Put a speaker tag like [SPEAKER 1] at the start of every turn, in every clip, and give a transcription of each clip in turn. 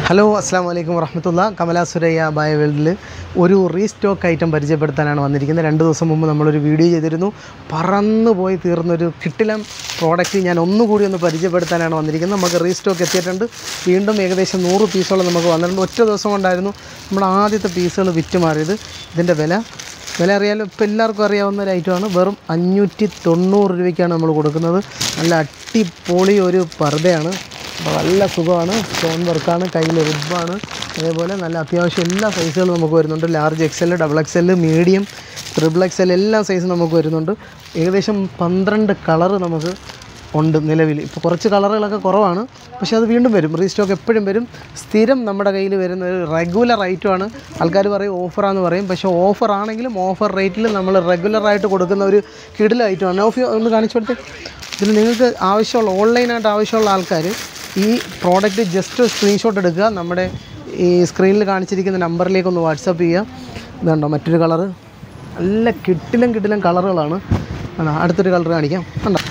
[SPEAKER 1] Hello അസ്സാം വലൈക്കും വറഹ്മത്തുള്ളാ. കമലാ സുരയ്യ ബായ വേൾഡിൽ ഒരു റീസ്റ്റോക്ക് ഐറ്റം പരിചയപ്പെടുത്താനാണ് വന്നിരിക്കുന്നത്. 2 ദിവസം മുമ്പ് നമ്മളൊരു വീഡിയോ ചെയ്തിരുന്നു. പറന്നു പോയി തീർന്നൊരു കിട്ടിലം പ്രോഡക്റ്റ് ഞാൻ ഒന്നുകൂടി ഒന്ന് പരിചയപ്പെടുത്താനാണ് വന്നിരിക്കുന്നത്. നമുക്ക് റീസ്റ്റോക്ക് എത്തിയിട്ടുണ്ട്. വീണ്ടും ഏകദേശം 100 പീസോളം നമുക്ക് വന്നിട്ടുണ്ട്. ഒറ്റ ദിവസം കൊണ്ടായിരുന്നു നമ്മുടെ ആദ്യത്തെ പീസുകൾ വിറ്റ് മാറിയത്. ഇതിൻ്റെ വില അറിയാലോ, ഇപ്പോൾ എല്ലാവർക്കും അറിയാവുന്ന ഒരു ഐറ്റമാണ്. വെറും 590 രൂപയ്ക്കാണ് നമ്മൾ കൊടുക്കുന്നത്. നല്ല അടിപൊളി ഒരു പർദ്ദയാണ്. അപ്പോൾ നല്ല സുഖമാണ്. സ്റ്റോൺ വർക്കാണ്, കയ്യിൽ റിബാണ്. അതേപോലെ നല്ല അത്യാവശ്യം എല്ലാ സൈസുകളും നമുക്ക് വരുന്നുണ്ട്. Large XL, XXL, medium, XXL എല്ലാ സൈസും നമുക്ക് വരുന്നുണ്ട്. ഏകദേശം 12 കളറ് നമുക്ക് ഉണ്ട് നിലവിൽ. ഇപ്പോൾ കുറച്ച് കളറുകളൊക്കെ കുറവാണ്, പക്ഷേ അത് വീണ്ടും വരും. റീസ്റ്റോക്ക് എപ്പോഴും വരും. സ്ഥിരം നമ്മുടെ കയ്യിൽ വരുന്ന ഒരു റെഗുലർ ഐറ്റമാണ്. ആൾക്കാർ പറയും ഓഫറാന്ന് പറയും, പക്ഷേ ഓഫർ ആണെങ്കിലും ഓഫർ റേറ്റിൽ നമ്മൾ റെഗുലറായിട്ട് കൊടുക്കുന്ന ഒരു കിടില ഐറ്റമാണ്. ഒന്ന് കാണിച്ചു കൊടുത്തേ. ഇതിൽ നിങ്ങൾക്ക് ആവശ്യമുള്ള ഓൺലൈനായിട്ട് ആവശ്യമുള്ള ആൾക്കാർ ഈ പ്രോഡക്റ്റ് ജസ്റ്റ് സ്ക്രീൻഷോട്ട് എടുക്കുക. നമ്മുടെ ഈ സ്ക്രീനിൽ കാണിച്ചിരിക്കുന്ന നമ്പറിലേക്ക് ഒന്ന് വാട്സപ്പ് ചെയ്യുക. ഇതുണ്ടോ മറ്റൊരു കളറ്, നല്ല കിടിലം കളറുകളാണ്. അടുത്തൊരു കളർ കാണിക്കാം. കണ്ടോ,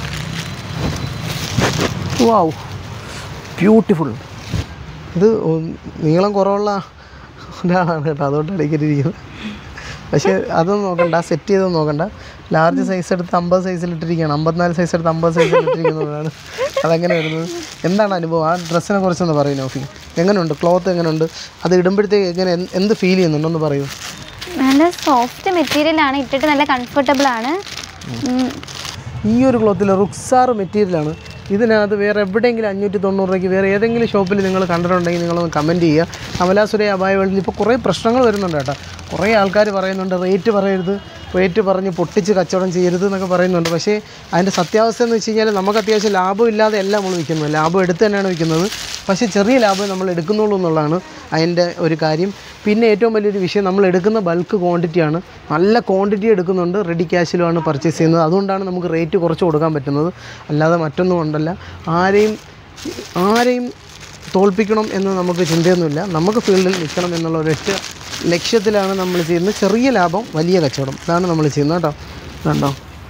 [SPEAKER 1] വാവ്, ബ്യൂട്ടിഫുൾ. ഇത് നീളം കുറവുള്ള ഒരാളാണ് കേട്ടോ, അതുകൊണ്ടാണ് ഇരിക്കുന്നത്. പക്ഷേ അതൊന്നും നോക്കണ്ട, സെറ്റ് ചെയ്തൊന്നും നോക്കണ്ട. ലാർജ് സൈസ് എടുത്ത് 50 സൈസിലിട്ടിരിക്കുകയാണ്. 54 സൈസ് എടുത്ത് 50 സൈസിലിട്ടിരിക്കുന്നതാണ്. അതങ്ങനെ വരുന്നത്. എന്താണ് അനുഭവം? ആ ഡ്രസ്സിനെ കുറിച്ചൊന്ന് പറയൂ നൗഫി. എങ്ങനെയുണ്ട് ക്ലോത്ത്? എങ്ങനെയുണ്ട്? അത് ഇടുമ്പോഴത്തേക്ക് എങ്ങനെ എന്ത് ഫീൽ ചെയ്യുന്നുണ്ടോന്ന് പറയൂ.
[SPEAKER 2] നല്ല സോഫ്റ്റ് മെറ്റീരിയലാണ്, ഇട്ടിട്ട് നല്ല കംഫർട്ടബിൾ ആണ്.
[SPEAKER 1] ഈ ഒരു ക്ലോത്തിൽ റുക്സാർ മെറ്റീരിയലാണ്. ഇതിനകത്ത് വേറെ എവിടെയെങ്കിലും 590 രൂപയ്ക്ക് വേറെ ഏതെങ്കിലും ഷോപ്പിൽ നിങ്ങൾ കണ്ടിട്ടുണ്ടെങ്കിൽ നിങ്ങളൊന്ന് കമൻറ്റ് ചെയ്യുക. കമലാ സുരയ്യ ബായ വേൾഡിൽ ഇപ്പോൾ കുറേ പ്രശ്നങ്ങൾ വരുന്നുണ്ട് കേട്ടോ. കുറേ ആൾക്കാർ പറയുന്നുണ്ട് റേറ്റ് പറയരുത്, റേറ്റ് പറഞ്ഞ് പൊട്ടിച്ച് കച്ചവടം ചെയ്യരുത് എന്നൊക്കെ പറയുന്നുണ്ട്. പക്ഷേ അതിൻ്റെ സത്യാവസ്ഥ എന്ന് വെച്ച് കഴിഞ്ഞാൽ നമുക്ക് അത്യാവശ്യം ലാഭം ഇല്ലാതെ അല്ല നമ്മൾ വിൽക്കുന്നത്. ലാഭം എടുത്ത് തന്നെയാണ് വിൽക്കുന്നത്, പക്ഷേ ചെറിയ ലാഭം നമ്മൾ എടുക്കുന്നുള്ളൂ എന്നുള്ളതാണ് അതിൻ്റെ ഒരു കാര്യം. പിന്നെ ഏറ്റവും വലിയൊരു വിഷയം, നമ്മൾ എടുക്കുന്ന ബൾക്ക് ക്വാണ്ടിറ്റിയാണ്. നല്ല ക്വാണ്ടിറ്റി എടുക്കുന്നുണ്ട്. റെഡി ക്യാഷിലുമാണ് പർച്ചേസ് ചെയ്യുന്നത്. അതുകൊണ്ടാണ് നമുക്ക് റേറ്റ് കുറച്ച് കൊടുക്കാൻ പറ്റുന്നത്. അല്ലാതെ മറ്റൊന്നും കൊണ്ടല്ല. ആരെയും തോൽപ്പിക്കണം എന്ന് നമുക്ക് ചിന്തയൊന്നുമില്ല. നമുക്ക് ഫീൽഡിൽ നിൽക്കണം എന്നുള്ള ഒരൊറ്റ ലക്ഷ്യത്തിലാണ് നമ്മൾ ചെയ്യുന്നത്. ചെറിയ ലാഭം വലിയ കച്ചവടം, ഇതാണ് നമ്മൾ ചെയ്യുന്നത് കേട്ടോ. കണ്ടോ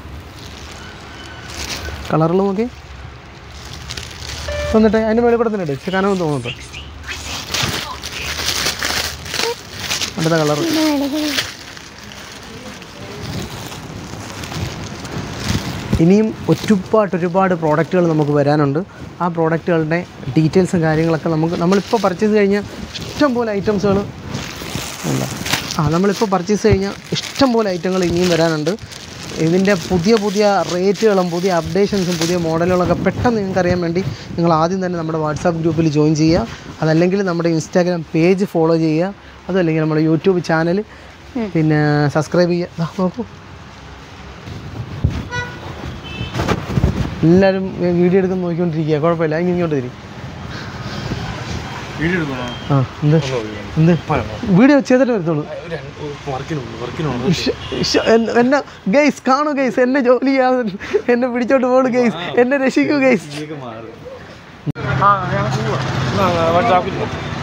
[SPEAKER 1] കളറിൽ നോക്കി വന്നിട്ട് അതിൻ്റെ മേളിൽ കൂടെ തന്നെ ഇട്ട് കനവും തോന്നുന്നത്. അടുത്ത കളർ ഇനിയും ഒരുപാട് പ്രോഡക്റ്റുകൾ നമുക്ക് വരാനുണ്ട്. ആ പ്രോഡക്റ്റുകളുടെ ഡീറ്റെയിൽസും കാര്യങ്ങളൊക്കെ നമ്മളിപ്പോൾ പർച്ചേസ് കഴിഞ്ഞാൽ ഇഷ്ടംപോലെ ഐറ്റംസുകൾ ഉണ്ട്. നമ്മളിപ്പോൾ പർച്ചേസ് കഴിഞ്ഞാൽ ഇഷ്ടംപോലെ ഐറ്റങ്ങൾ ഇനിയും വരാനുണ്ട്. ഇതിൻ്റെ പുതിയ റേറ്റുകളും പുതിയ അപ്ഡേഷൻസും പുതിയ മോഡലുകളൊക്കെ പെട്ടെന്ന് നിങ്ങൾക്ക് അറിയാൻ വേണ്ടി നിങ്ങൾ ആദ്യം തന്നെ നമ്മുടെ വാട്സാപ്പ് ഗ്രൂപ്പിൽ ജോയിൻ ചെയ്യുക. അതല്ലെങ്കിൽ നമ്മുടെ ഇൻസ്റ്റാഗ്രാം പേജ് ഫോളോ ചെയ്യുക. അതല്ലെങ്കിൽ നമ്മുടെ യൂട്യൂബ് ചാനൽ പിന്നെ സബ്സ്ക്രൈബ് ചെയ്യുക. നോക്കൂ, എല്ലാവരും വീഡിയോ എടുക്കുന്ന നോക്കിക്കൊണ്ടിരിക്കുക. കുഴപ്പമില്ല, ഇങ്ങോട്ട് തിരി. എന്ത് വീഡിയോ ചെയ്തിട്ട് വരത്തുള്ളൂ. എന്നെ ഗൈസ് കാണൂ, ഗൈസ് എന്നെ ജോലി ചെയ്യാതെ എന്നെ പിടിച്ചോട്ട് പോകൂ, ഗൈസ് എന്നെ രക്ഷിക്കൂ ഗൈസ്.